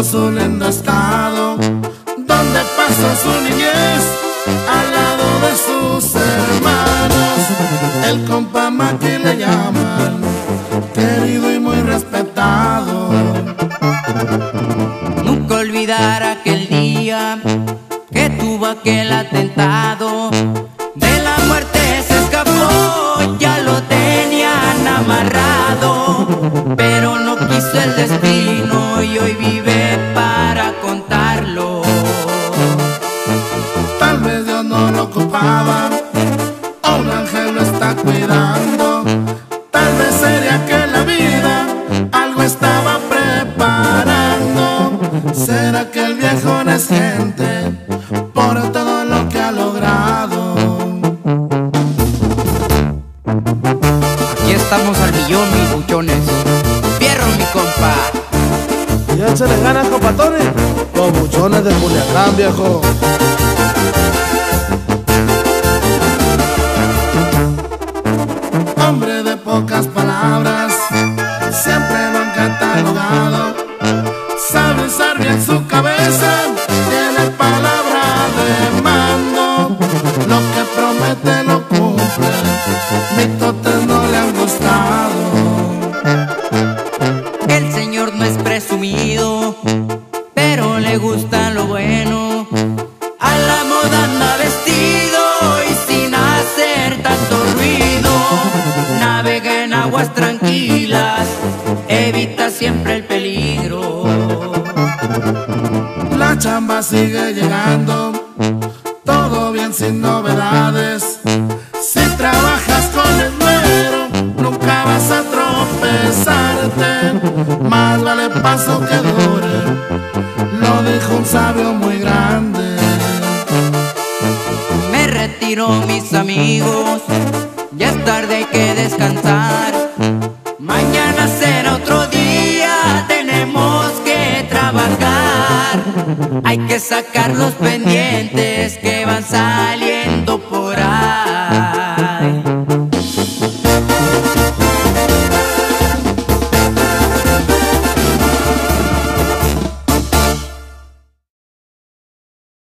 su lindo estado, donde pasó su niñez al lado de sus hermanos. El compa Maki le llaman, querido y muy respetado. Nunca olvidar aquel día que tuvo aquel atentado. De la muerte se escapó, ya lo tenían amarrado, pero no quiso el destino y hoy vive para contarlo. Tal vez Dios no lo ocupaba, o un ángel lo está cuidando. Tal vez sería que la vida algo estaba preparando. ¿Será que el viejo no es gente por todo lo que ha logrado? Aquí estamos al millón, mis buchones. Fierro, mi compa. Y échale ganas, compa Tony, los buchones de Culiacán, viejo. Hombre de pocas palabras, siempre lo han catalogado. Sabe usar bien su cabeza, tiene palabra de mando. Lo que promete lo cumple, mitotes no le han gustado. El señor no es presumido, pero le gusta lo bueno. A la moda anda vestido y sin hacer tanto ruido. Navega en aguas tranquilas, evita siempre el peligro. La chamba sigue llegando, todo bien sin novedades. Si trabajas con el güero, nunca vas a tropezarte. Más vale paso que dure, lo dijo un sabio muy grande. Me retiro, mis amigos, ya es tarde, hay que descansar. Mañana será otro día, tenemos que trabajar. Hay que sacar los pendientes que van saliendo por